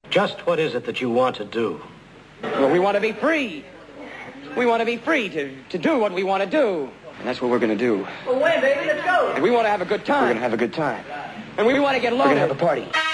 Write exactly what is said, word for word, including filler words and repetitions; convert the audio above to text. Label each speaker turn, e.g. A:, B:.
A: Just what is it that you want to do?
B: Well, we want to be free. We want to be free to, to do what we want to do. And that's what we're going to do.
C: Well, when, baby? Let's go.
B: And we want to have a good time.
D: We're going to have a good time.
B: And we want to get loaded.
D: We're going to have a party.